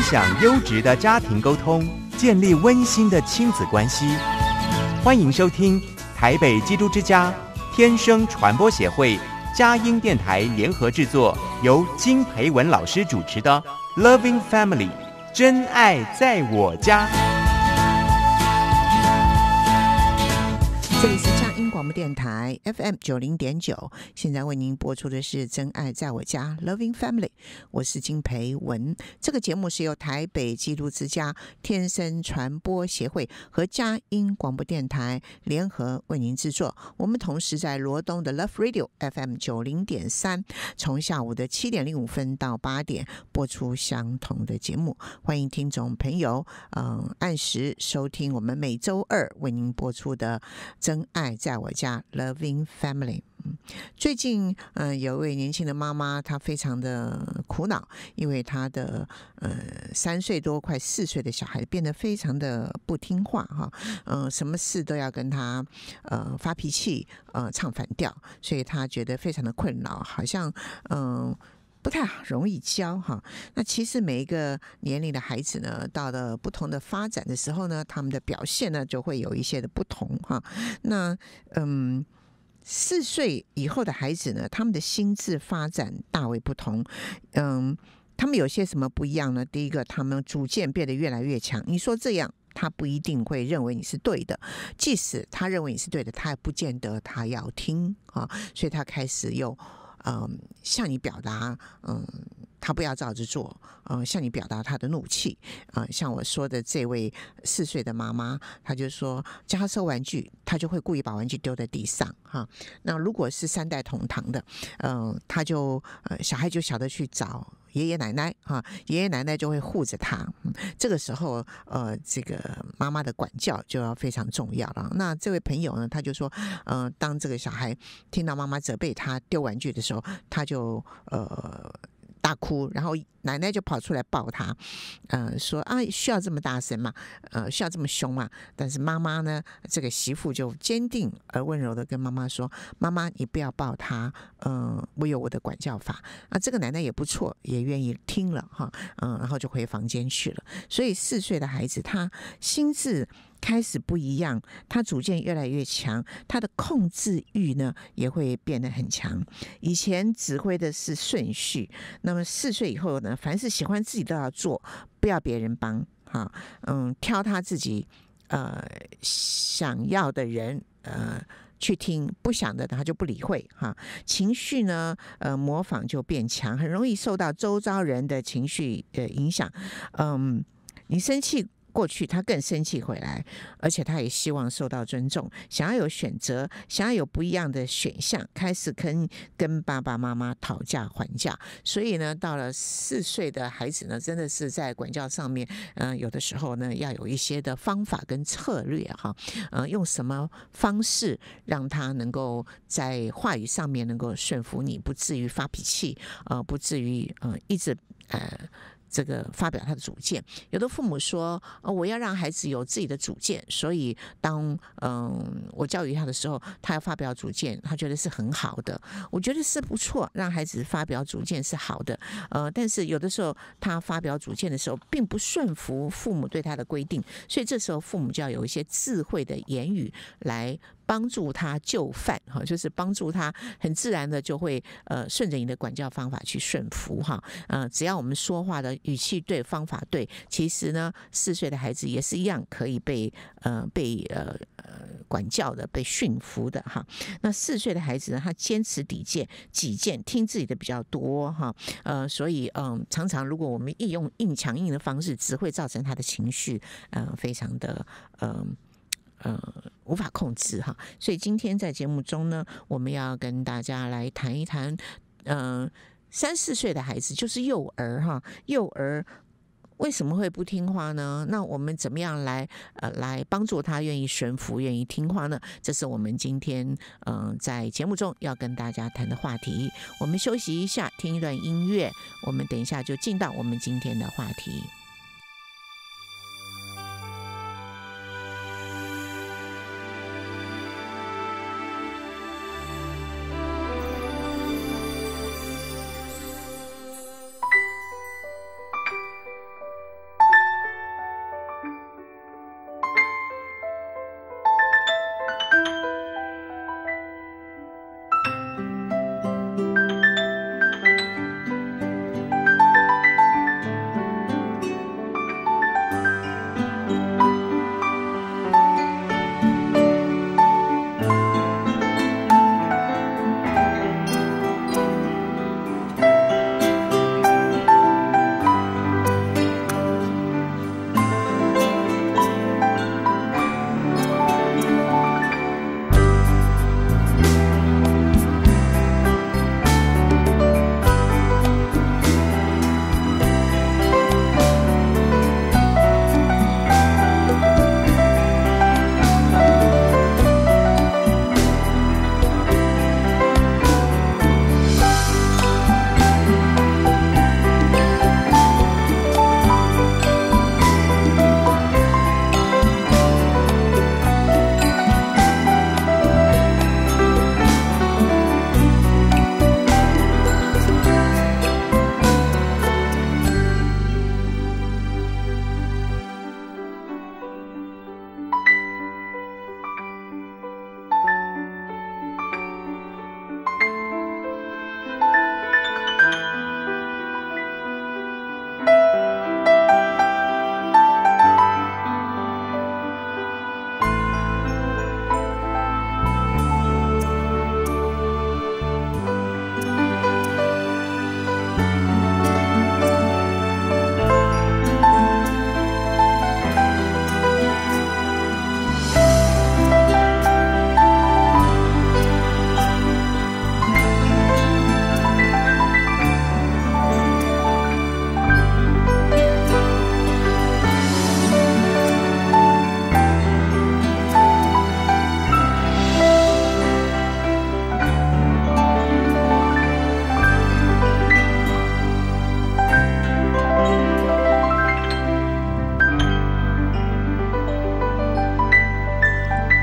享优质的家庭沟通，建立温馨的亲子关系。欢迎收听台北基督之家天生传播协会佳音电台联合制作，由金培文老师主持的 Loving Family 真爱在我家。 这里是佳音广播电台 FM 90.9，现在为您播出的是真爱在我家 Loving Family， 我是金培文。这个节目是由台北基督之家天生传播协会和佳音广播电台联合为您制作。我们同时在罗东的 Love Radio FM 90.3，从下午的7点05分到8点播出相同的节目。欢迎听众朋友按时收听我们每周二为您播出的真爱在我家 Loving Family。最近有一位年轻的妈妈，她非常的苦恼，因为她的3岁多快4岁的小孩变得非常的不听话哈，什么事都要跟她发脾气，唱反调，所以她觉得非常的困扰，好像不太容易教哈。那其实每一个年龄的孩子呢，到了不同的发展的时候呢，他们的表现呢就会有一些的不同哈。那4岁以后的孩子呢，他们的心智发展大为不同。他们有些什么不一样呢？第一个，他们主见变得越来越强。你说这样，他不一定会认为你是对的，即使他认为你是对的，他也不见得他要听啊。所以他开始又向你表达他不要照着做，向你表达他的怒气，像我说的这位4岁的妈妈，她就说叫他收玩具，他就会故意把玩具丢在地上哈。那如果是3代同堂的，他就小孩就晓得去找爷爷奶奶哈，爷爷奶奶就会护着他。这个时候这个妈妈的管教就要非常重要了。那这位朋友呢，他就说当这个小孩听到妈妈责备他丢玩具的时候，他就大哭，然后奶奶就跑出来抱他，说需要这么大声吗？需要这么凶吗？但是妈妈呢，这个媳妇就坚定而温柔的跟妈妈说：“妈妈，你不要抱他，我有我的管教法。”这个奶奶也不错，也愿意听了哈，然后就回房间去了。所以4岁的孩子，他心智开始不一样，他主见越来越强，他的控制欲呢也会变得很强。以前指挥的是顺序，那么4岁以后呢，凡是喜欢自己都要做，不要别人帮哈，挑他自己想要的人去听，不想的他就不理会哈。情绪呢模仿就变强，很容易受到周遭人的情绪影响。你生气过去，他更生气回来，而且他也希望受到尊重，想要有选择，想要有不一样的选项，开始跟爸爸妈妈讨价还价。所以呢，到了4岁的孩子呢，真的是在管教上面，有的时候呢，要有一些的方法跟策略哈，用什么方式让他能够在话语上面能够顺服你，不至于发脾气，不至于一直这个发表他的主见。有的父母说我要让孩子有自己的主见，所以当我教育他的时候，他要发表主见，他觉得是很好的。我觉得是不错，让孩子发表主见是好的。但是有的时候他发表主见的时候并不顺服父母对他的规定，所以这时候父母就要有一些智慧的言语来帮助他就范，就是帮助他很自然的就会顺着你的管教方法去顺服哈。只要我们说话的语气对，方法对，其实呢4岁的孩子也是一样可以被管教的，被驯服的哈。那4岁的孩子呢，他坚持己见，听自己的比较多哈。所以常常如果我们用硬强硬的方式，只会造成他的情绪非常的无法控制哈。所以今天在节目中呢，我们要跟大家来谈一谈3、4岁的孩子，就是幼儿哈。幼儿为什么会不听话呢？那我们怎么样来帮助他愿意顺服、愿意听话呢？这是我们今天在节目中要跟大家谈的话题。我们休息一下，听一段音乐，我们等一下就进到我们今天的话题。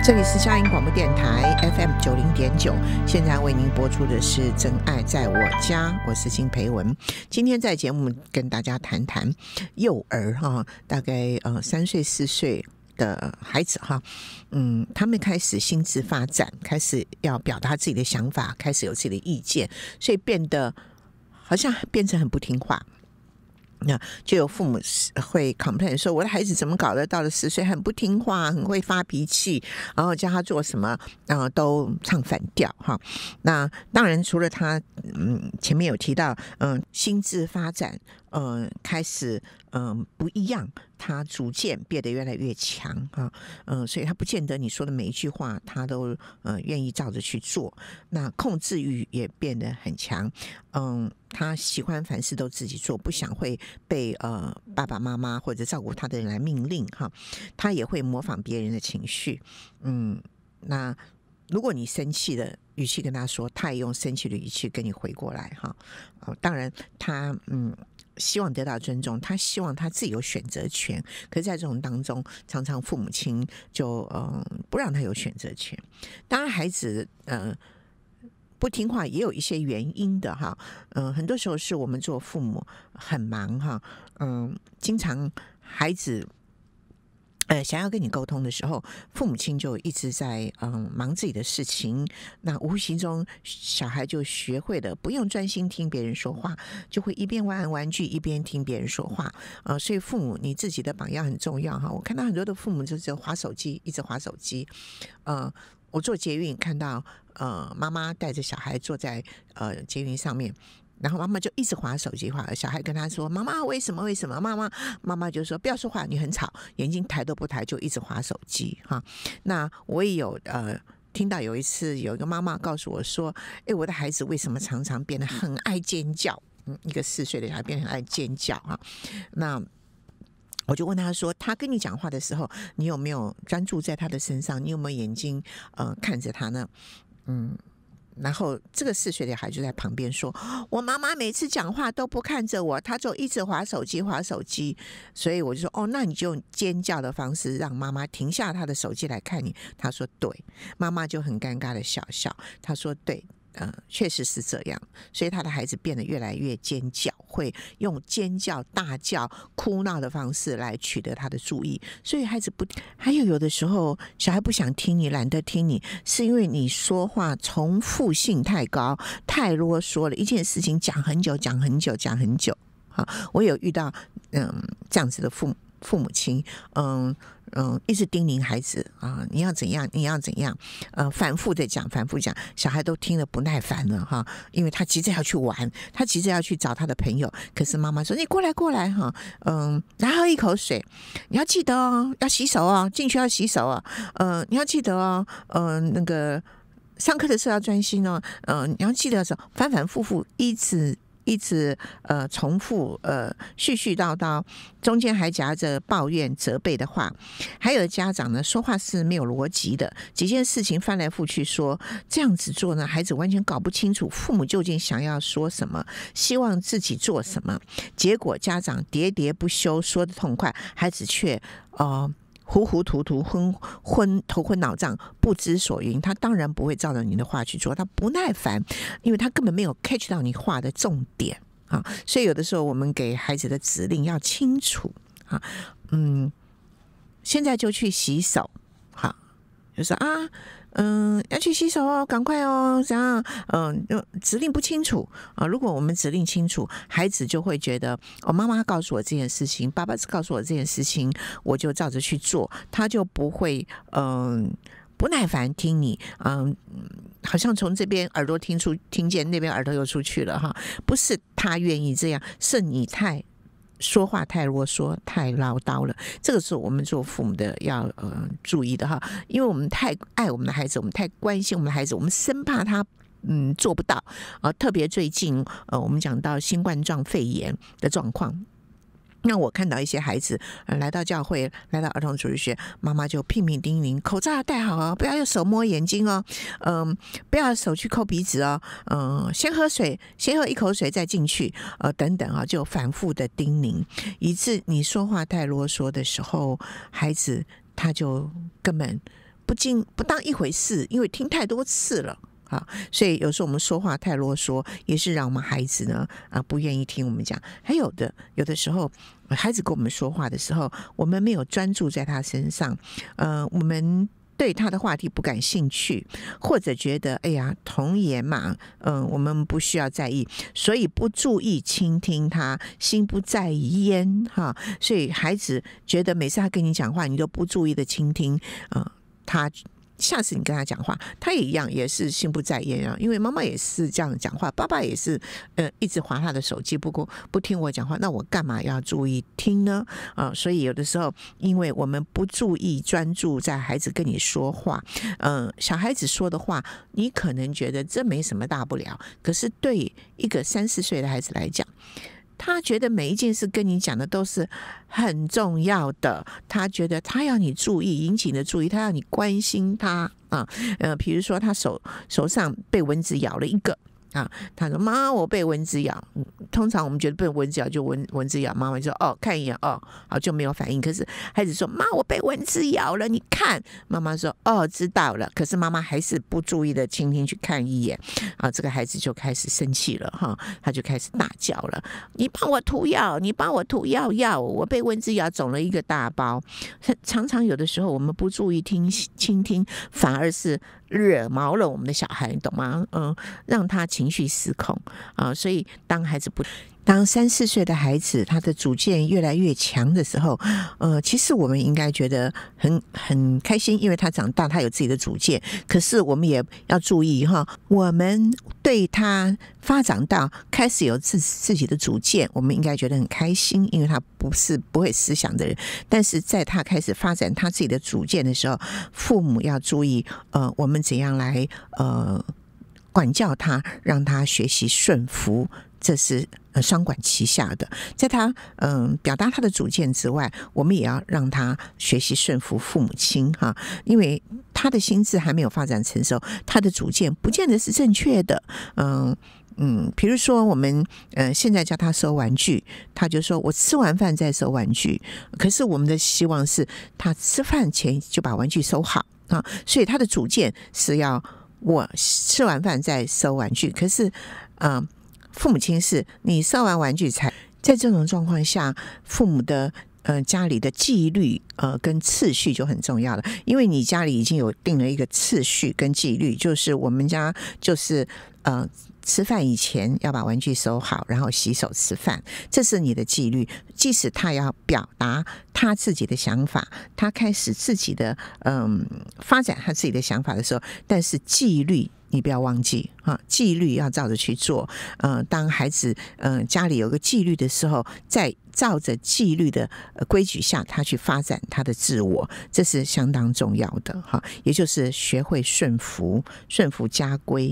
这里是佳音广播电台 FM 90.9，现在为您播出的是《真爱在我家》，我是金培文。今天在节目跟大家谈谈幼儿哈，大概3岁4岁的孩子哈，他们开始心智发展，开始要表达自己的想法，开始有自己的意见，所以好像变成很不听话。那就有父母会 complain 说，我的孩子怎么搞得到了10岁很不听话，很会发脾气，然后叫他做什么都唱反调哈。那当然除了他前面有提到心智发展开始不一样，他逐渐变得越来越强哈，所以他不见得你说的每一句话他都愿意照着去做。那控制欲也变得很强，他喜欢凡事都自己做，不想会被爸爸妈妈或者照顾他的人来命令哈。他也会模仿别人的情绪，那如果你生气的语气跟他说，他也用生气的语气跟你回过来哈。当然他希望得到尊重，他希望他自己有选择权，可是在这种当中，常常父母亲就不让他有选择权。当然孩子不听话也有一些原因的哈，很多时候是我们做父母很忙哈，经常孩子想要跟你沟通的时候，父母亲就一直在忙自己的事情，那无形中小孩就学会了不用专心听别人说话，就会一边玩玩具一边听别人说话所以父母你自己的榜样很重要哈。我看到很多的父母就是滑手机，一直滑手机，我坐捷运看到妈妈带着小孩坐在捷运上面，然后妈妈就一直滑手机滑，小孩跟他说妈妈为什么妈妈就说不要说话，你很吵，眼睛抬都不抬就一直滑手机哈。那我也有听到有一次有一个妈妈告诉我说，我的孩子为什么常常变得很爱尖叫，一个4岁的小孩变得很爱尖叫哈。那我就问他说，他跟你讲话的时候你有没有专注在他的身上，你有没有眼睛看着他呢？然后这个4岁的孩子就在旁边说，我妈妈每次讲话都不看着我，她就一直滑手机。所以我就说那你就用尖叫的方式让妈妈停下她的手机来看你。他说对，妈妈就很尴尬的笑笑，他说对，确实是这样。所以他的孩子变得越来越尖叫，会用尖叫大叫哭闹的方式来取得他的注意。所以孩子还有的时候小孩不想听你，懒得听你，是因为你说话重复性太高，太啰嗦了，一件事情讲很久我有遇到这样子的父母亲，一直叮咛孩子你要怎样，反复的讲，小孩都听得不耐烦了哈，因为他急着要去玩，他急着要去找他的朋友，可是妈妈说你过来哈，然后一口水，你要记得要洗手进去要洗手你要记得那个上课的时候要专心你要记得反反复复一直重复絮絮叨叨，中间还夹着抱怨责备的话。还有家长呢说话是没有逻辑的，几件事情翻来覆去说，这样子做呢孩子完全搞不清楚父母究竟想要说什么，希望自己做什么，结果家长喋喋不休说得痛快，孩子却糊糊涂涂头昏脑胀不知所云。他当然不会照着你的话去做，他不耐烦，因为他根本没有 catch 到你话的重点所以有的时候我们给孩子的指令要清楚现在就去洗手就说要去洗手赶快这样指令不清楚如果我们指令清楚，孩子就会觉得妈妈告诉我这件事情，爸爸告诉我这件事情，我就照着去做，他就不会不耐烦听你好像从这边耳朵听见，那边耳朵又出去了哈。不是他愿意这样，是你说话太啰嗦太唠叨了，这个是我们做父母的要注意的哈，因为我们太爱我们的孩子，我们太关心我们的孩子，我们生怕他做不到特别最近我们讲到新冠状肺炎的状况，那我看到一些孩子来到教会，来到儿童主日学，妈妈就拼命叮咛，口罩要戴好不要用手摸眼睛不要手去抠鼻子先喝水，先喝一口水再进去等等就反复的叮咛，以致你说话太啰嗦的时候，孩子他就根本不当一回事，因为听太多次了。所以有时候我们说话太啰嗦，也是让我们孩子呢不愿意听我们讲。还有的时候，孩子跟我们说话的时候，我们没有专注在他身上，我们对他的话题不感兴趣，或者觉得哎呀童言嘛，我们不需要在意，所以不注意倾听他，心不在焉哈。所以孩子觉得每次他跟你讲话，你都不注意的倾听，他下次你跟他讲话，他也一样，也是心不在焉啊。因为妈妈也是这样讲话，爸爸也是一直滑他的手机，不过不听我讲话，那我干嘛要注意听呢？所以有的时候，因为我们不注意专注在孩子跟你说话，小孩子说的话，你可能觉得这没什么大不了，可是对一个3、4岁的孩子来讲，他觉得每一件事跟你讲的都是很重要的，他觉得他要你注意，引起你的注意，他要你关心他比如说他手上被蚊子咬了一个他说妈我被蚊子咬，通常我们觉得被蚊子咬就蚊子咬，妈妈就说看一眼好就没有反应。可是孩子说妈我被蚊子咬了你看，妈妈说知道了，可是妈妈还是不注意的倾听去看一眼这个孩子就开始生气了他就开始大叫了，你帮我涂药，你帮我涂药，我被蚊子咬肿了一个大包。常常有的时候我们不注意倾听，反而是惹毛了我们的小孩，你懂吗？让他情绪失控所以当3、4岁的孩子他的主见越来越强的时候，其实我们应该觉得很开心，因为他长大他有自己的主见。可是我们也要注意我们对他发展到开始有自己的主见，我们应该觉得很开心，因为他不会思想的人。但是在他开始发展他自己的主见的时候，父母要注意我们怎样来管教他，让他学习顺服，这是双管齐下的。在他表达他的主见之外，我们也要让他学习顺服父母亲因为他的心智还没有发展成熟，他的主见不见得是正确的。比如说我们现在叫他收玩具，他就说我吃完饭再收玩具，可是我们的希望是他吃饭前就把玩具收好所以他的主见是要我吃完饭再收玩具，可是父母亲是你收完玩具才。在这种状况下，父母的家里的纪律跟次序就很重要了，因为你家里已经有定了一个次序跟纪律，就是我们家就是吃饭以前要把玩具收好，然后洗手吃饭，这是你的纪律。即使他要表达他自己的想法，他开始自己的发展他自己的想法的时候，但是纪律你不要忘记纪律要照着去做。当孩子家里有个纪律的时候，在照着纪律的规矩下，他去发展他的自我，这是相当重要的也就是学会顺服家规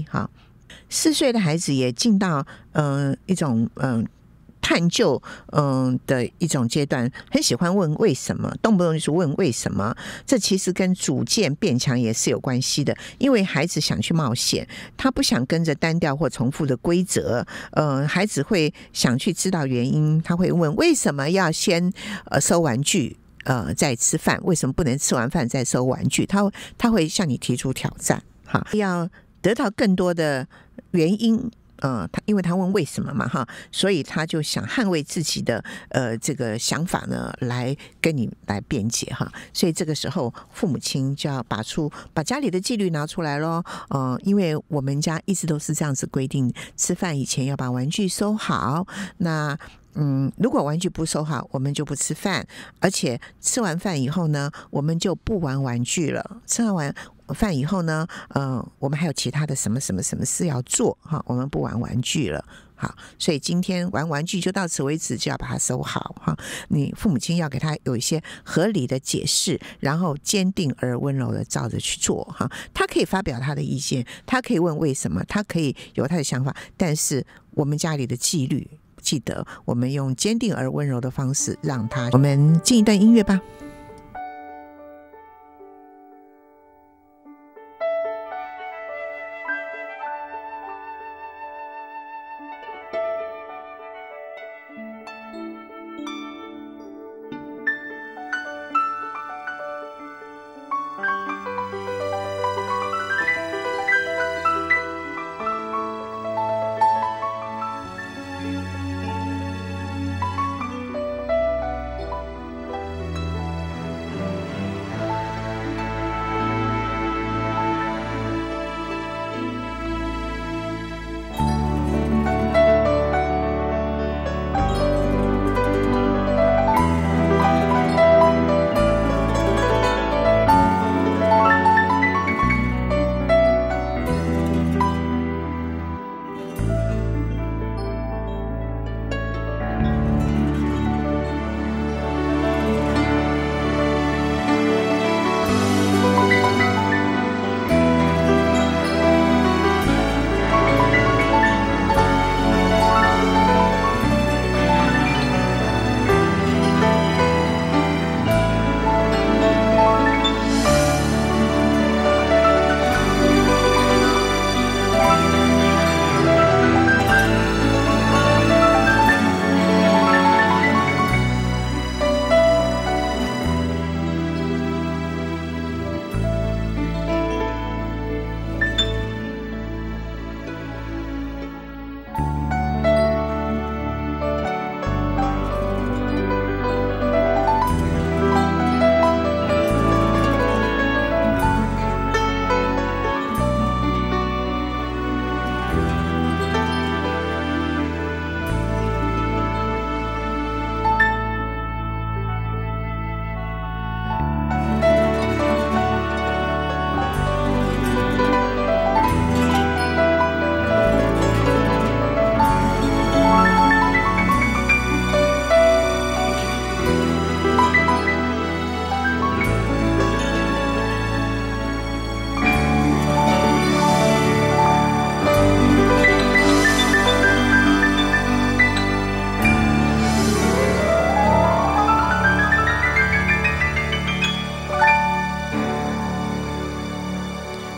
4岁的孩子也进到一种探究的一种阶段，很喜欢问为什么，动不动就是问为什么。这其实跟主见变强也是有关系的，因为孩子想去冒险，他不想跟着单调或重复的规则。孩子会想去知道原因，他会问为什么要先收玩具再吃饭，为什么不能吃完饭再收玩具。他会向你提出挑战要得到更多的原因因为他问为什么嘛所以他就想捍卫自己的这个想法呢，来跟你来辩解所以这个时候父母亲就要把家里的纪律拿出来咯因为我们家一直都是这样子规定，吃饭以前要把玩具收好。那如果玩具不收好，我们就不吃饭，而且吃完饭以后呢，我们就不玩玩具了。吃完饭以后呢，我们还有其他的什么事要做我们不玩玩具了。好，所以今天玩玩具就到此为止，就要把它收好你父母亲要给他有一些合理的解释，然后坚定而温柔的照着去做他可以发表他的意见，他可以问为什么，他可以有他的想法，但是我们家里的纪律，记得我们用坚定而温柔的方式让他。我们进一段音乐吧。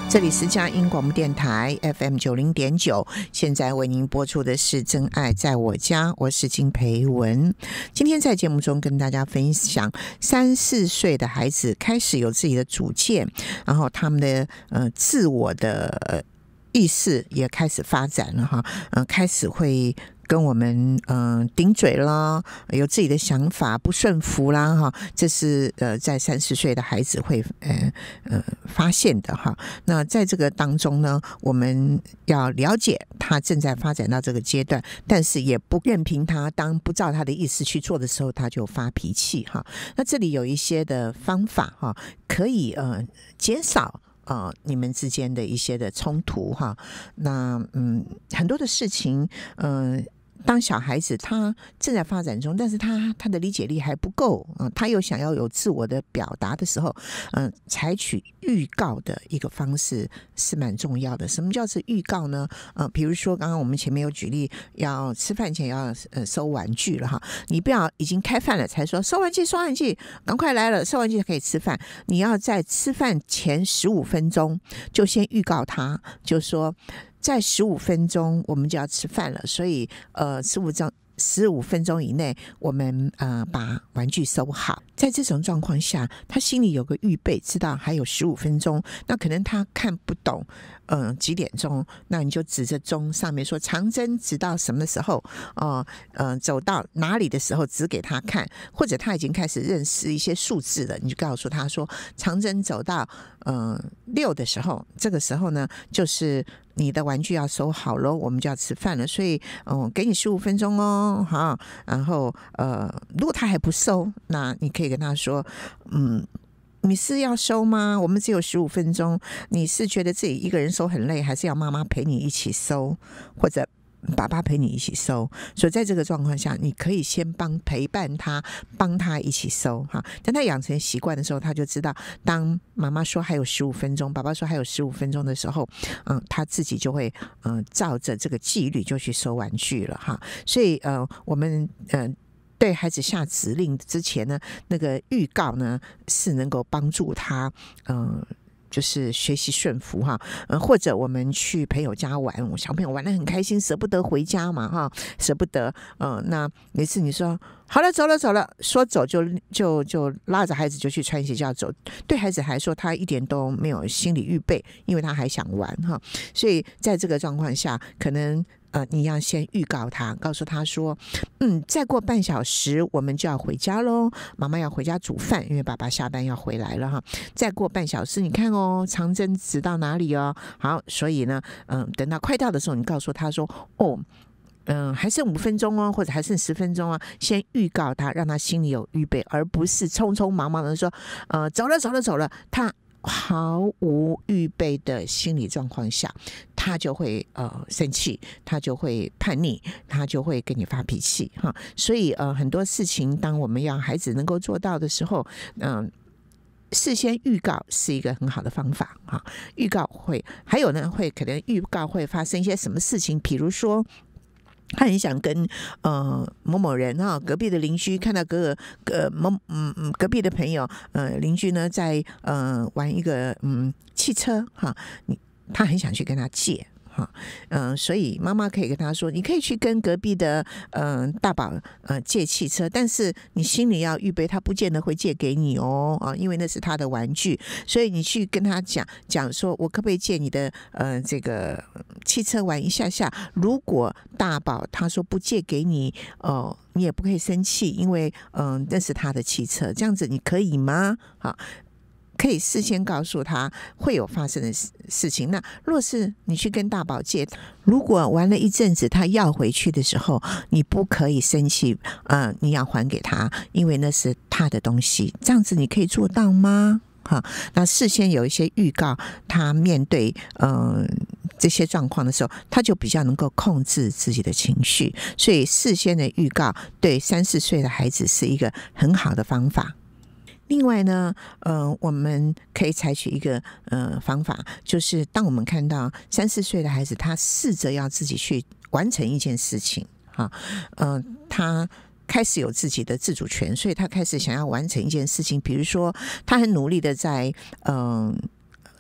这里是佳音广播电台 FM 90.9，现在为您播出的是《真爱在我家》，我是金培文。今天在节目中跟大家分享3、4岁的孩子开始有自己的主见，然后他们的自我的意识也开始发展了哈，开始会跟我们顶嘴啦，有自己的想法，不顺服啦哈，这是在3、4岁的孩子会发现的哈。那在这个当中呢，我们要了解他正在发展到这个阶段，但是也不任凭他，当不照他的意思去做的时候，他就发脾气哈。那这里有一些的方法哈，可以减少你们之间的一些的冲突哈。那很多的事情当小孩子他正在发展中，但是他的理解力还不够他又想要有自我的表达的时候，采取预告的一个方式是蛮重要的。什么叫做预告呢？比如说刚刚我们前面有举例，要吃饭前要收玩具了哈，你不要已经开饭了才说收玩具，赶快来了，收玩具可以吃饭。你要在吃饭前15分钟就先预告他，就说在15分钟我们就要吃饭了，所以15分钟以内我们把玩具收好。在这种状况下，他心里有个预备，知道还有15分钟，那可能他看不懂几点钟，那你就指着钟上面说长针指到什么时候走到哪里的时候指给他看，或者他已经开始认识一些数字了，你就告诉他说长针走到6的时候，这个时候呢就是你的玩具要收好咯，我们就要吃饭了，所以给你15分钟哦哈。然后如果他还不收，那你可以跟他说你是要收吗？我们只有15分钟，你是觉得自己一个人收很累，还是要妈妈陪你一起收，或者爸爸陪你一起收？所以在这个状况下，你可以先陪伴他，帮他一起收哈。当他养成习惯的时候，他就知道当妈妈说还有15分钟，爸爸说还有15分钟的时候，他自己就会照着这个纪律就去收玩具了哈。所以我们对孩子下指令之前呢，那个预告呢是能够帮助他就是学习顺服哈。或者我们去朋友家玩，小朋友玩得很开心，舍不得回家嘛哈，舍不得那每次你说好了走了，说走就拉着孩子就去穿鞋就要走，对孩子来说他一点都没有心理预备，因为他还想玩哈。所以在这个状况下，可能你要先预告他，告诉他说再过半小时我们就要回家咯，妈妈要回家煮饭，因为爸爸下班要回来了哈。再过半小时你看长针指到哪里好，所以呢等到快到的时候，你告诉他说还剩5分钟或者还剩10分钟先预告他，让他心里有预备，而不是匆匆忙忙的说走了。他毫无预备的心理状况下，他就会生气，他就会叛逆，他就会跟你发脾气哈。所以很多事情当我们要孩子能够做到的时候，事先预告是一个很好的方法哈。预告会还有呢，会可能预告会发生一些什么事情，比如说他很想跟某某人隔壁的邻居看到隔壁的朋友邻居呢在玩一个汽车哈，他很想去跟他借所以妈妈可以跟他说，你可以去跟隔壁的大宝借汽车，但是你心里要预备他不见得会借给你因为那是他的玩具，所以你去跟他讲说我可不可以借你的这个汽车玩一下下。如果大宝他说不借给你你也不可以生气，因为那是他的汽车，这样子你可以吗？好，可以事先告诉他会有发生的事情。那若是你去跟大宝借，如果玩了一阵子他要回去的时候，你不可以生气你要还给他，因为那是他的东西。这样子你可以做到吗？那事先有一些预告，他面对这些状况的时候，他就比较能够控制自己的情绪。所以事先的预告对3、4岁的孩子是一个很好的方法。另外呢我们可以采取一个方法，就是当我们看到3、4岁的孩子他试着要自己去完成一件事情他开始有自己的自主权，所以他开始想要完成一件事情，比如说他很努力的在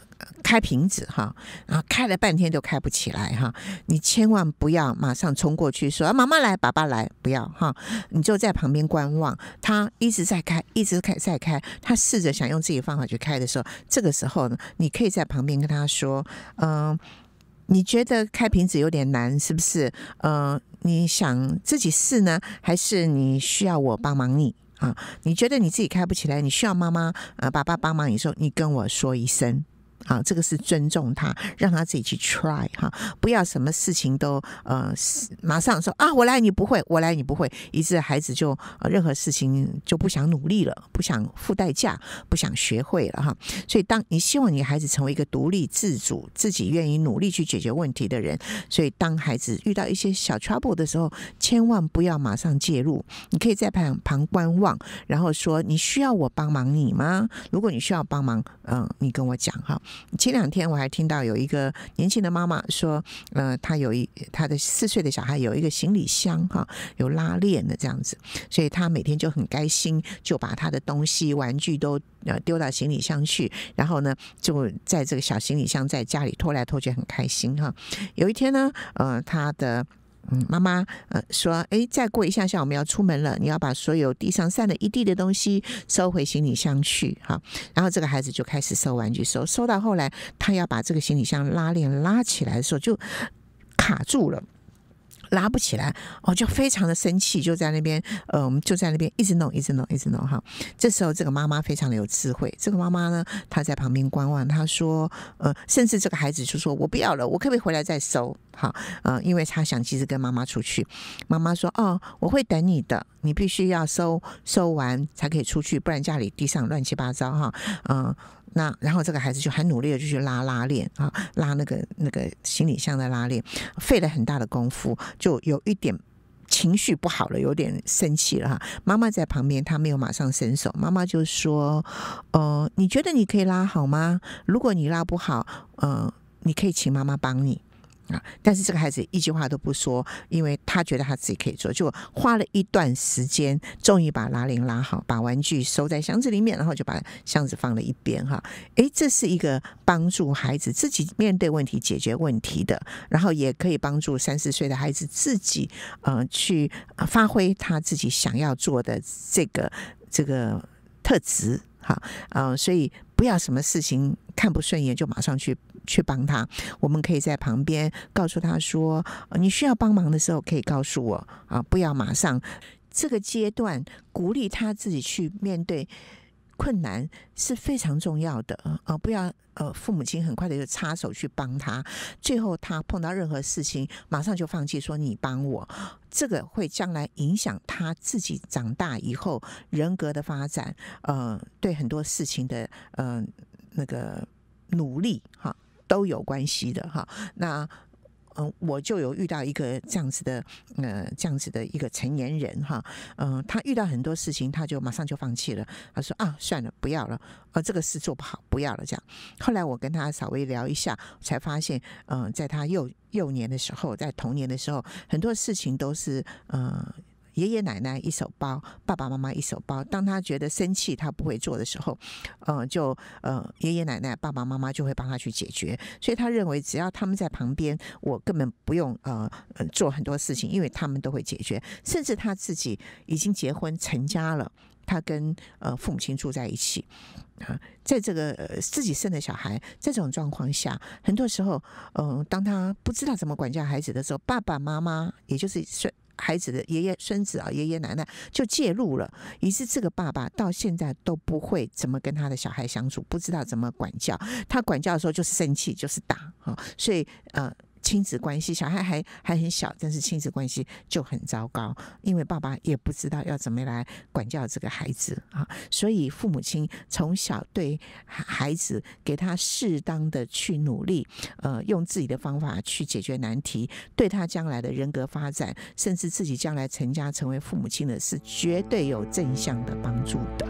开瓶子哈，然后开了半天都开不起来哈，你千万不要马上冲过去说妈妈来爸爸来，不要哈，你就在旁边观望，他一直在开一直在开，他试着想用自己的方法去开的时候，这个时候呢，你可以在旁边跟他说你觉得开瓶子有点难是不是？你想自己试呢，还是你需要我帮忙你啊？你觉得你自己开不起来，你需要妈妈爸爸帮忙你的时候，你跟我说一声。这个是尊重他，让他自己去 try 哈，不要什么事情都马上说我来你不会，我来你不会，以致孩子就任何事情就不想努力了，不想付代价，不想学会了哈。所以当你希望你的孩子成为一个独立自主、自己愿意努力去解决问题的人，所以当孩子遇到一些小 trouble 的时候，千万不要马上介入，你可以在旁观望，然后说你需要我帮忙你吗？如果你需要帮忙，你跟我讲哈。前2天我还听到有一个年轻的妈妈说，她的4岁的小孩有一个行李箱哈，有拉链的这样子，所以她每天就很开心，就把她的东西玩具都丢到行李箱去，然后呢就在这个小行李箱在家里拖来拖去，很开心哈。有一天呢，她的妈妈说再过一下下我们要出门了，你要把所有地上散了一地的东西收回行李箱去哈。然后这个孩子就开始收玩具，收到后来他要把这个行李箱拉链拉起来的时候就卡住了，拉不起来就非常的生气，就在那边一直弄哈。这时候这个妈妈非常的有智慧，这个妈妈呢她在旁边观望，她说甚至这个孩子就说我不要了，我可不可以回来再收好因为他想其实跟妈妈出去，妈妈说我会等你的，你必须要收完才可以出去，不然家里地上乱七八糟哈那然后这个孩子就很努力的就去拉链拉那个行李箱的拉链，费了很大的功夫，就有一点情绪不好了，有点生气了哈。妈妈在旁边，她没有马上伸手，妈妈就说你觉得你可以拉好吗？如果你拉不好你可以请妈妈帮你但是这个孩子一句话都不说，因为他觉得他自己可以做，就花了一段时间，终于把拉链拉好，把玩具收在箱子里面，然后就把箱子放了一边哈。这是一个帮助孩子自己面对问题、解决问题的，然后也可以帮助3、4岁的孩子自己去发挥他自己想要做的这个特质哈所以不要什么事情看不顺眼就马上去帮他，我们可以在旁边告诉他说你需要帮忙的时候可以告诉我不要马上。这个阶段鼓励他自己去面对困难是非常重要的不要父母亲很快的就插手去帮他，最后他碰到任何事情马上就放弃说你帮我，这个会将来影响他自己长大以后人格的发展对很多事情的那个努力都有关系的哈。那我就有遇到一个这样子的一个成年人哈他遇到很多事情他就马上就放弃了，他说算了不要了这个事做不好不要了这样。后来我跟他稍微聊一下才发现在他幼年的时候，在童年的时候，很多事情都是爷爷奶奶一手包，爸爸妈妈一手包。当他觉得生气他不会做的时候就爷爷奶奶爸爸妈妈就会帮他去解决，所以他认为只要他们在旁边，我根本不用做很多事情，因为他们都会解决。甚至他自己已经结婚成家了，他跟父母亲住在一起在这个自己生的小孩，在这种状况下，很多时候当他不知道怎么管教孩子的时候，爸爸妈妈也就是孩子的爷爷孙子爷爷奶奶就介入了，于是这个爸爸到现在都不会怎么跟他的小孩相处，不知道怎么管教，他管教的时候就是生气就是打所以亲子关系，小孩还很小，但是亲子关系就很糟糕，因为爸爸也不知道要怎么来管教这个孩子所以父母亲从小对孩子给他适当的去努力用自己的方法去解决难题，对他将来的人格发展，甚至自己将来成家成为父母亲的是绝对有正向的帮助的。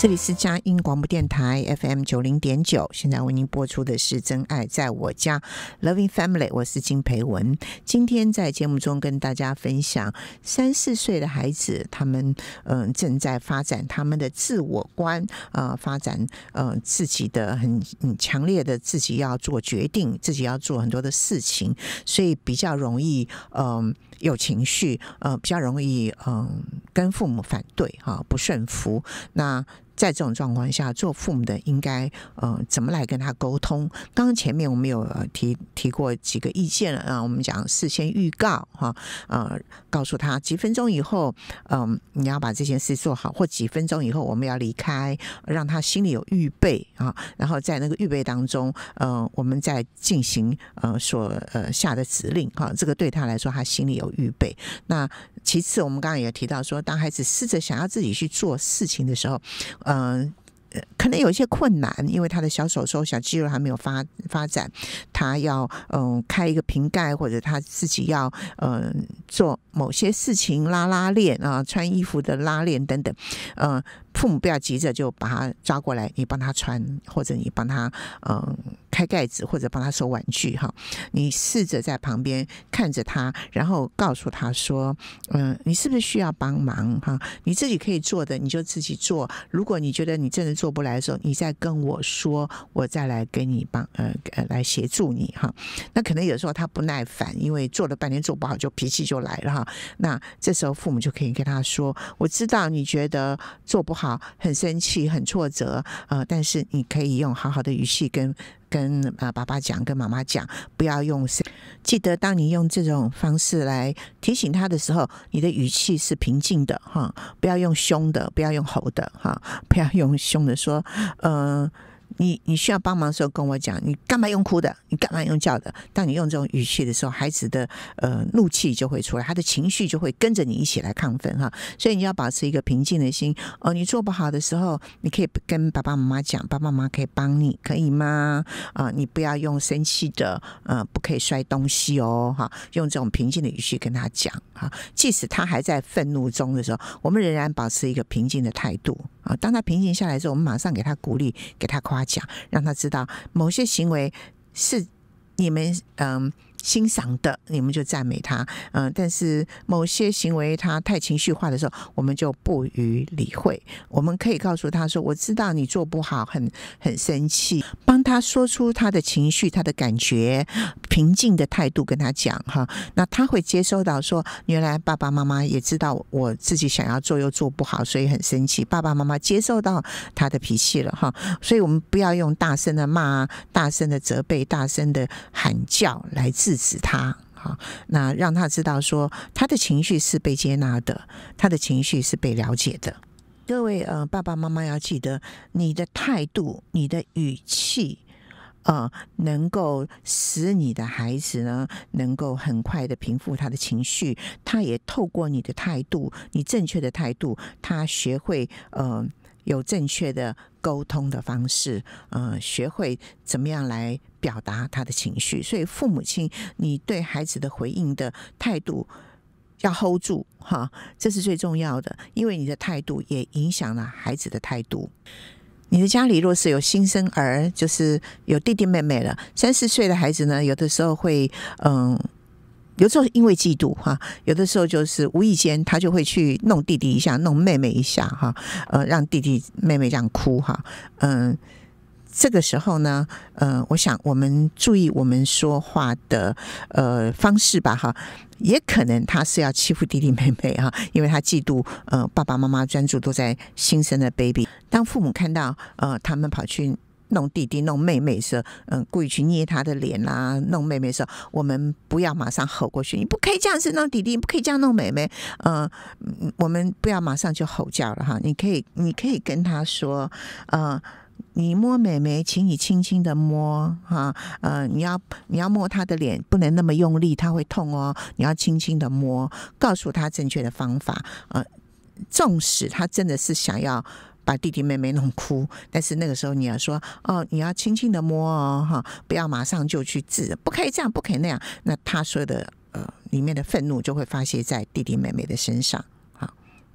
这里是佳音广播电台 FM90.9，现在为您播出的是真爱在我家 Loving Family， 我是金培文。今天在节目中跟大家分享3、4岁的孩子，他们正在发展他们的自我观，发展自己的很强烈的自己要做决定，自己要做很多的事情，所以比较容易有情绪，比较容易跟父母反对不顺服。那在这种状况下，做父母的应该怎么来跟他沟通？刚刚前面我们有提过几个意见了，我们讲事先预告告诉他几分钟以后你要把这件事做好，或几分钟以后我们要离开，让他心里有预备然后在那个预备当中我们再进行所下的指令这个对他来说他心里有预备。那其次我们刚刚也提到说，当孩子试着想要自己去做事情的时候可能有一些困难，因为他的小手手、小肌肉还没有发展，他要开一个瓶盖，或者他自己要做某些事情，拉链穿衣服的拉链等等，父母不要急着就把他抓过来，你帮他穿，或者你帮他开盖子，或者帮他收玩具你试着在旁边看着他，然后告诉他说你是不是需要帮忙你自己可以做的你就自己做，如果你觉得你真的做不来的时候，你再跟我说，我再来给你来协助你那可能有时候他不耐烦，因为做了半天做不好就脾气就来了那这时候父母就可以跟他说，我知道你觉得做不好很生气很挫折但是你可以用好好的语气跟爸爸讲，跟妈妈讲，不要用记得当你用这种方式来提醒他的时候，你的语气是平静的不要用凶的，不要用吼的不要用凶的说你需要帮忙的时候跟我讲，你干嘛用哭的，你干嘛用叫的。当你用这种语气的时候，孩子的怒气就会出来，他的情绪就会跟着你一起来亢奋所以你要保持一个平静的心你做不好的时候，你可以跟爸爸妈妈讲，爸爸妈妈可以帮你，可以吗你不要用生气的不可以摔东西用这种平静的语气跟他讲即使他还在愤怒中的时候，我们仍然保持一个平静的态度当他平静下来之后，我们马上给他鼓励，给他夸奖，让他知道某些行为是你们欣赏的，你们就赞美他但是某些行为他太情绪化的时候，我们就不予理会。我们可以告诉他说，我知道你做不好，很生气，帮他说出他的情绪，他的感觉，平静的态度跟他讲那他会接收到说，原来爸爸妈妈也知道我自己想要做又做不好，所以很生气，爸爸妈妈接受到他的脾气了所以我们不要用大声的骂，大声的责备，大声的喊叫来制止他那让他知道说，他的情绪是被接纳的，他的情绪是被了解的。各位爸爸妈妈要记得，你的态度，你的语气能够使你的孩子呢能够很快的平复他的情绪，他也透过你的态度，你正确的态度，他学会有正确的沟通的方式学会怎么样来表达他的情绪。所以父母亲，你对孩子的回应的态度要 hold 住这是最重要的，因为你的态度也影响了孩子的态度。你的家里若是有新生儿，就是有弟弟妹妹了，3、4岁的孩子呢，有的时候会有时候因为嫉妒有的时候就是无意间他就会去弄弟弟一下，弄妹妹一下让弟弟妹妹这样哭这个时候呢我想我们注意我们说话的方式吧也可能他是要欺负弟弟妹妹因为他嫉妒爸爸妈妈专注都在新生的 baby。 当父母看到他们跑去弄弟弟弄妹妹的时候故意去捏他的脸啦，弄妹妹的时候，我们不要马上吼过去，你不可以这样子弄弟弟，你不可以这样弄妹妹我们不要马上就吼叫了你可以跟他说你摸妹妹请你轻轻的摸你要摸她的脸，不能那么用力，她会痛你要轻轻的摸，告诉她正确的方法纵使她真的是想要把弟弟妹妹弄哭，但是那个时候你要说你要轻轻的摸不要马上就去治，不可以这样，不可以那样，那他所有的里面的愤怒就会发泄在弟弟妹妹的身上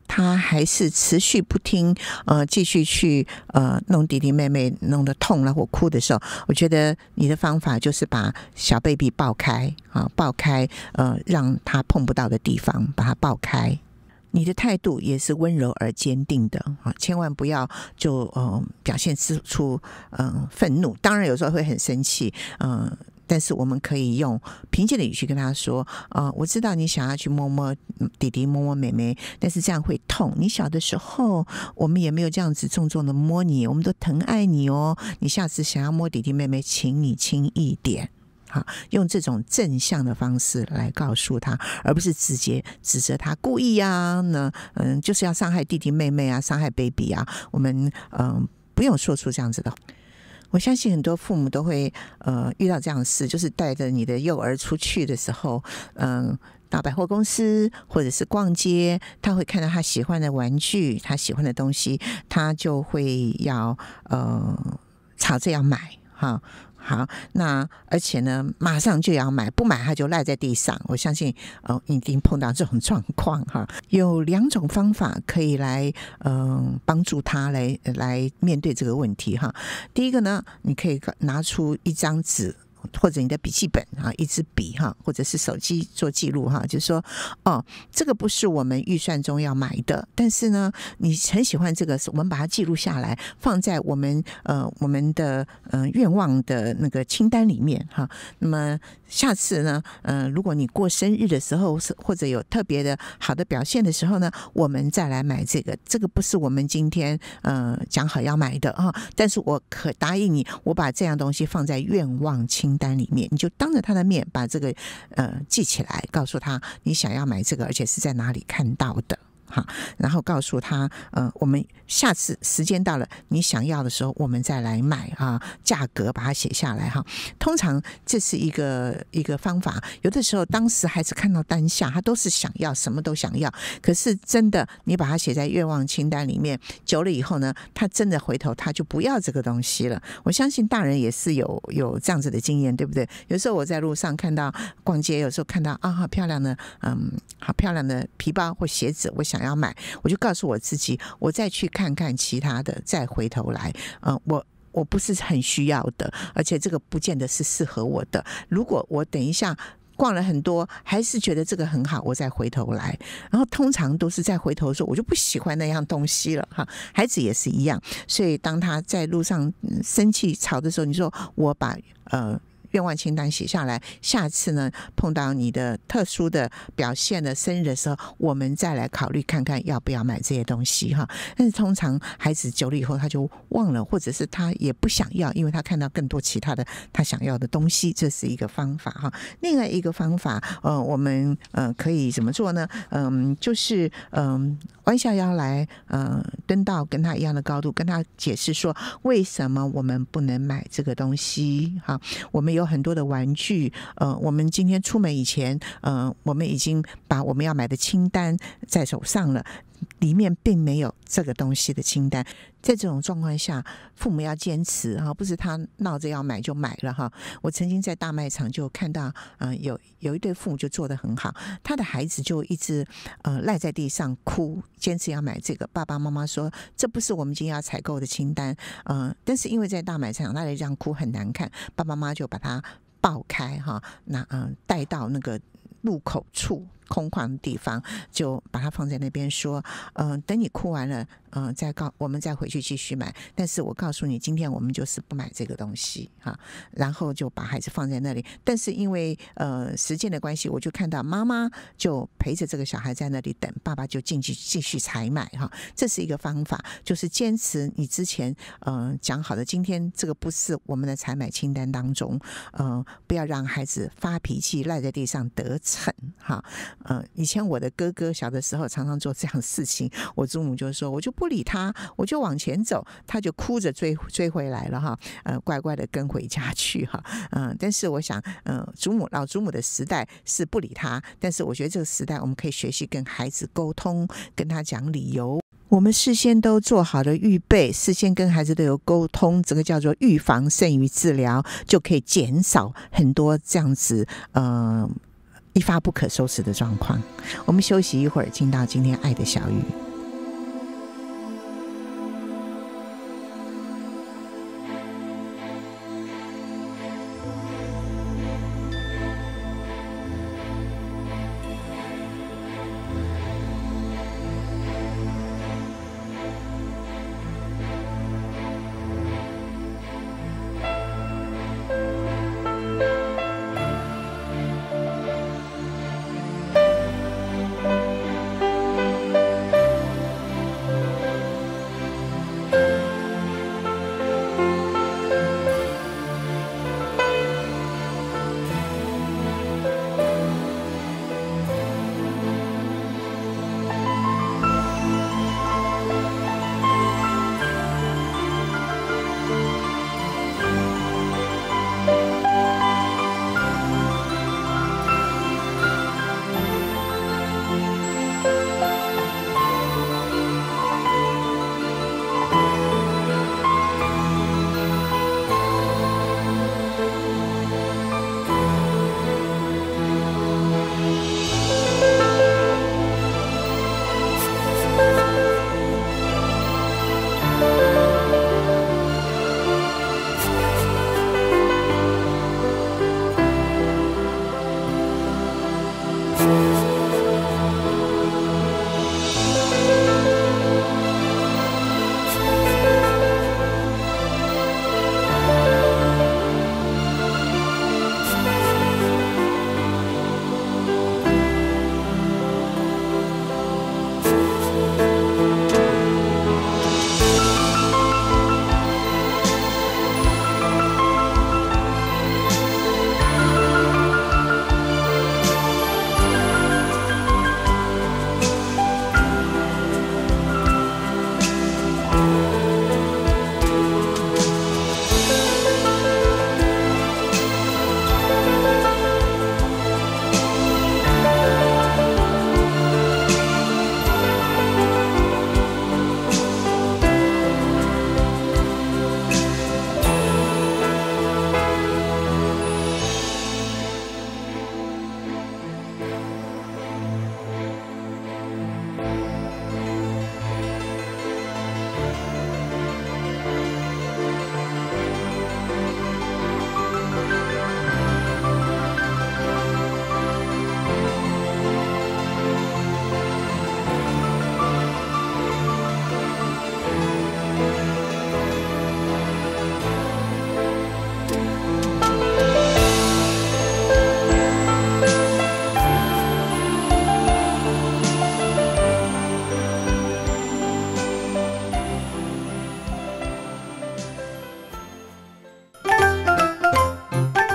他还是持续不听，继续去弄弟弟妹妹，弄得痛了或哭的时候，我觉得你的方法就是把小 baby 抱开啊，抱开，让他碰不到的地方把他抱开。你的态度也是温柔而坚定的啊，千万不要就表现出愤怒，当然有时候会很生气，但是我们可以用平静的语气跟他说，我知道你想要去摸摸弟弟摸摸妹妹，但是这样会痛，你小的时候我们也没有这样子重重的摸你，我们都疼爱你哦，你下次想要摸弟弟妹妹请你轻一点。好，用这种正向的方式来告诉他，而不是直接指责他故意啊，就是要伤害弟弟妹妹啊，伤害 baby 啊。我们不用说出这样子的。我相信很多父母都会遇到这样的事，就是带着你的幼儿出去的时候，到百货公司或者是逛街，他会看到他喜欢的玩具，他喜欢的东西，他就会要吵着要买哈。好，那而且呢，马上就要买，不买他就赖在地上。我相信，一定碰到这种状况哈。有2种方法可以来，帮助他来面对这个问题哈。第一个呢，你可以拿出一张纸，或者你的笔记本啊，一支笔哈，或者是手机做记录哈，就是说，这个不是我们预算中要买的，但是呢，你很喜欢这个，我们把它记录下来，放在我们的愿望的那个清单里面哈。那么下次呢，如果你过生日的时候，或者有特别的好的表现的时候呢，我们再来买这个。这个不是我们今天讲好要买的哈，但是我可答应你，我把这样东西放在愿望清单里面，你就当着他的面把这个记起来，告诉他你想要买这个，而且是在哪里看到的。好，然后告诉他，我们下次时间到了，你想要的时候，我们再来买啊，价格把它写下来哈。通常这是一个方法。有的时候，当时孩子看到当下，他都是想要，什么都想要。可是真的，你把它写在愿望清单里面，久了以后呢，他真的回头他就不要这个东西了。我相信大人也是有这样子的经验，对不对？有时候我在路上看到逛街，有时候看到好漂亮的，好漂亮的皮包或鞋子，我想要买，我就告诉我自己，我再去看看其他的，再回头来，我不是很需要的，而且这个不见得是适合我的。如果我等一下逛了很多，还是觉得这个很好，我再回头来。然后通常都是在回头的时候，我就不喜欢那样东西了哈。孩子也是一样，所以当他在路上生气吵的时候，你说我把愿望清单写下来，下次呢碰到你的特殊的表现的生日的时候，我们再来考虑看看要不要买这些东西哈。但是通常孩子久了以后他就忘了，或者是他也不想要，因为他看到更多其他的他想要的东西，这是一个方法哈。另外一个方法，我们可以怎么做呢？就是弯下腰来，蹲到跟他一样的高度，跟他解释说为什么我们不能买这个东西哈。我们有很多的玩具，我们今天出门以前，我们已经把我们要买的清单在手上了，里面并没有这个东西的清单。在这种状况下，父母要坚持哈，不是他闹着要买就买了哈。我曾经在大卖场就看到，有一对父母就做得很好，他的孩子就一直赖在地上哭，坚持要买这个。爸爸妈妈说这不是我们今天要采购的清单，但是因为在大卖场那里这样哭很难看，爸爸妈妈就把他抱开哈，带到那个入口处空旷的地方，就把它放在那边说，等你哭完了，我们再回去继续买。但是我告诉你，今天我们就是不买这个东西哈。然后就把孩子放在那里。但是因为时间的关系，我就看到妈妈就陪着这个小孩在那里等，爸爸就进去继续采买哈。这是一个方法，就是坚持你之前讲好的，今天这个不是我们的采买清单当中，不要让孩子发脾气赖在地上得逞哈。以前我的哥哥小的时候常常做这样的事情，我祖母就说我就不理他，我就往前走，他就哭着追回来了哈，乖乖的跟回家去哈。但是我想老祖母的时代是不理他，但是我觉得这个时代我们可以学习跟孩子沟通，跟他讲理由。我们事先都做好了预备，事先跟孩子都有沟通，这个叫做预防胜于治疗，就可以减少很多这样子一发不可收拾的状况。我们休息一会儿，进到今天爱的小语。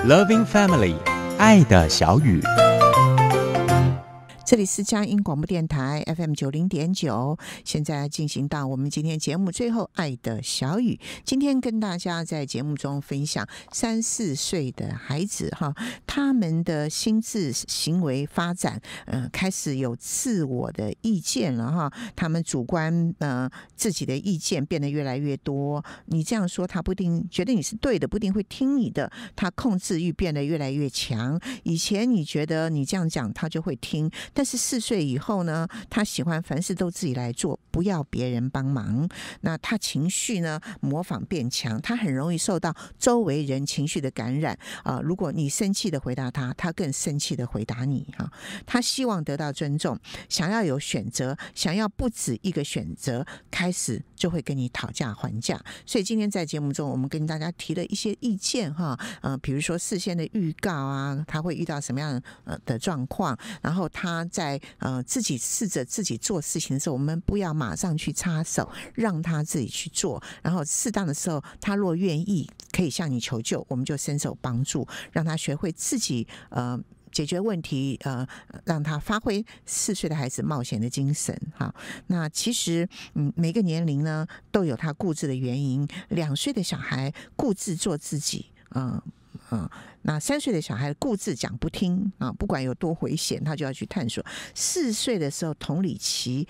Loving Family 爱的小语。 这里是佳音广播电台 FM 90.9，现在进行到我们今天节目最后爱的小语。今天跟大家在节目中分享3、4岁的孩子哈，他们的心智行为发展开始有自我的意见了哈，他们主观自己的意见变得越来越多。你这样说他不一定觉得你是对的，不一定会听你的，他控制欲变得越来越强。以前你觉得你这样讲他就会听，但是4岁以后呢，他喜欢凡事都自己来做，不要别人帮忙。那他情绪呢模仿变强，他很容易受到周围人情绪的感染如果你生气的回答他，他更生气的回答你哈。他希望得到尊重，想要有选择，想要不止一个选择，开始就会跟你讨价还价。所以今天在节目中，我们跟大家提了一些意见哈，比如说事先的预告啊，他会遇到什么样的状况，然后他在自己试着自己做事情的时候，我们不要马上去插手，让他自己去做，然后适当的时候，他若愿意可以向你求救，我们就伸手帮助，让他学会自己解决问题，让他发挥4岁的孩子冒险的精神哈。那其实每个年龄呢都有他固执的原因。2岁的小孩固执做自己那3岁的小孩固执讲不听不管有多危险，他就要去探索。4岁的时候同理期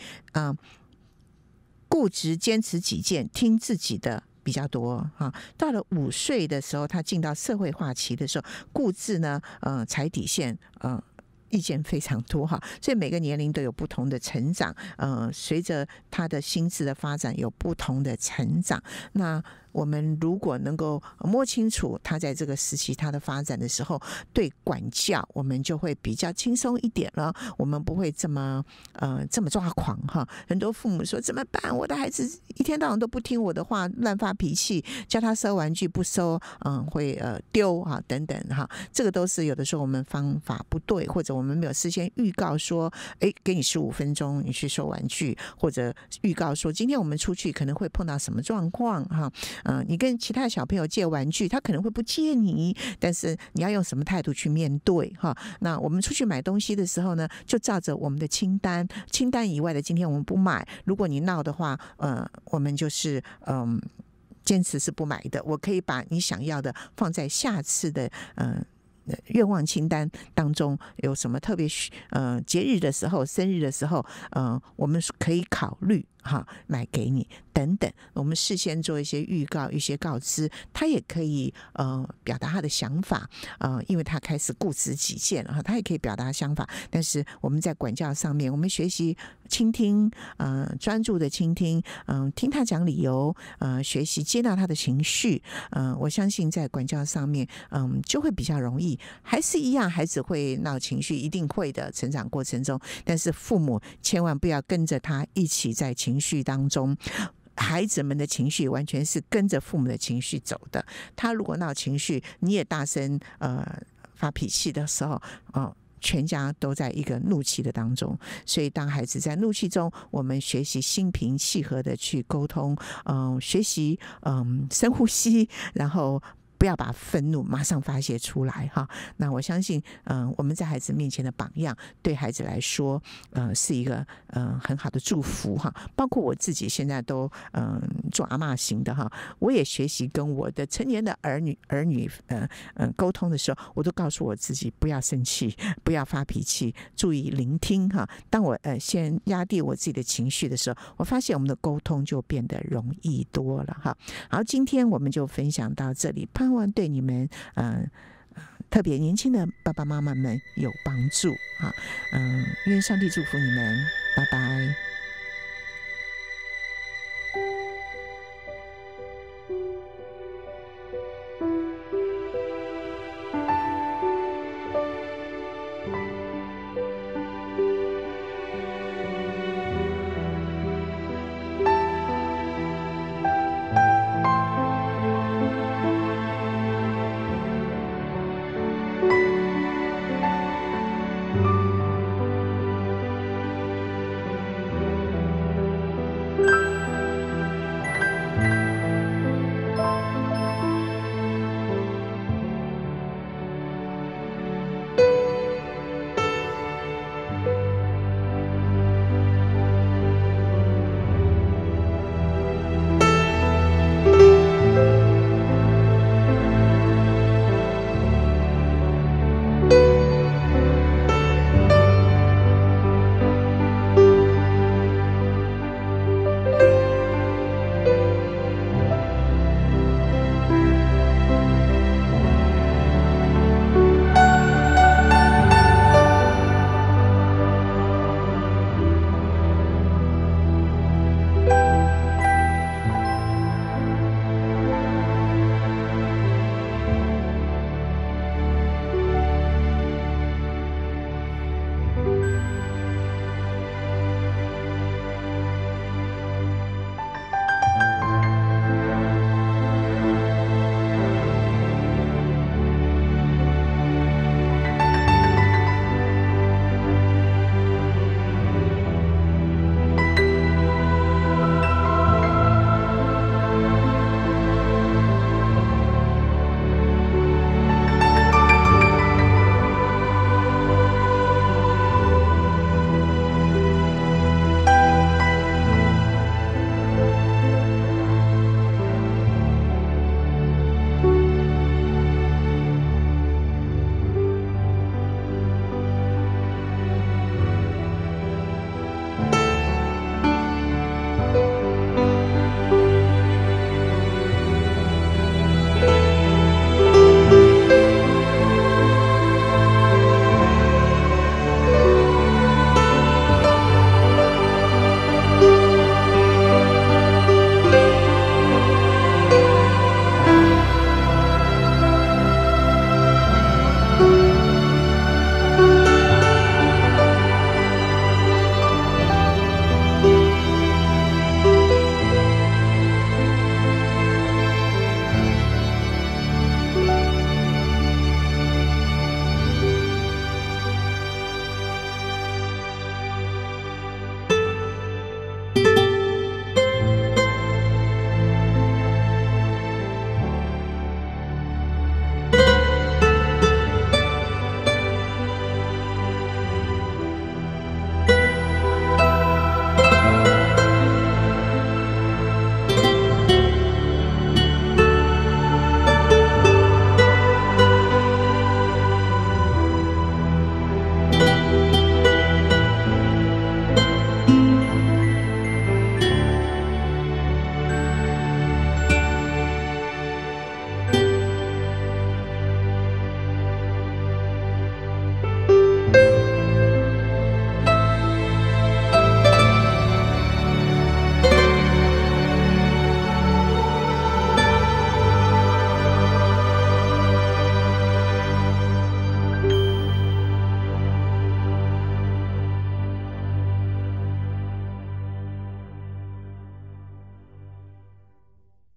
固执坚持己见，听自己的比较多到了5岁的时候，他进到社会化期的时候，固执呢踩底线意见非常多哈，所以每个年龄都有不同的成长，随着他的心智的发展有不同的成长。那我们如果能够摸清楚他在这个时期他的发展的时候，对管教我们就会比较轻松一点了，我们不会这么抓狂哈。很多父母说怎么办？我的孩子一天到晚都不听我的话，乱发脾气，叫他收玩具不收，会丢等等哈。这个都是有的时候我们方法不对，或者我们没有事先预告说，给你15分钟你去收玩具，或者预告说今天我们出去可能会碰到什么状况哈。你跟其他小朋友借玩具，他可能会不借你，但是你要用什么态度去面对哈？那我们出去买东西的时候呢，就照着我们的清单以外的今天我们不买。如果你闹的话，我们就是坚持是不买的。我可以把你想要的放在下次的愿望清单当中，有什么特别节日的时候、生日的时候，我们可以考虑买给你等等。我们事先做一些预告、一些告知，他也可以表达他的想法，因为他开始固执己见了，他也可以表达想法。但是我们在管教上面，我们学习倾听，专注的倾听，听他讲理由，学习接纳他的情绪，我相信在管教上面，就会比较容易。还是一样，孩子会闹情绪，一定会的，成长过程中，但是父母千万不要跟着他一起在情绪当中。孩子们的情绪完全是跟着父母的情绪走的，他如果闹情绪，你也大声发脾气的时候，全家都在一个怒气的当中。所以当孩子在怒气中，我们学习心平气和的去沟通，学习深呼吸，然后不要把愤怒马上发泄出来哈。那我相信我们在孩子面前的榜样对孩子来说是一个很好的祝福哈。包括我自己现在都做阿嬷型的哈，我也学习跟我的成年的儿女沟通的时候，我都告诉我自己不要生气，不要发脾气，注意聆听哈。当我先压低我自己的情绪的时候，我发现我们的沟通就变得容易多了哈。好，今天我们就分享到这里，盼望对你们特别年轻的爸爸妈妈们有帮助啊。愿上帝祝福你们，拜拜。